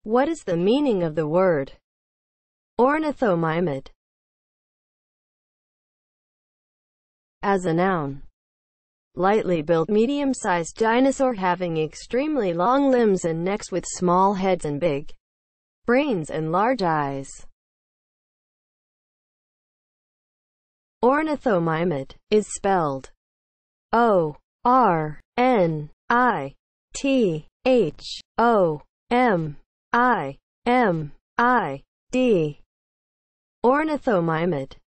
What is the meaning of the word ornithomimid? As a noun, lightly built, medium-sized dinosaur having extremely long limbs and necks with small heads and big brains and large eyes. Ornithomimid is spelled ORNITHOMIMID. Ornithomimid